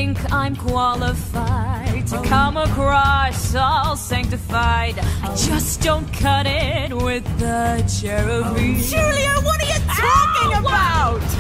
think I'm qualified to come across all sanctified. I just don't cut it with the cherubim. Julia, what are you talking about?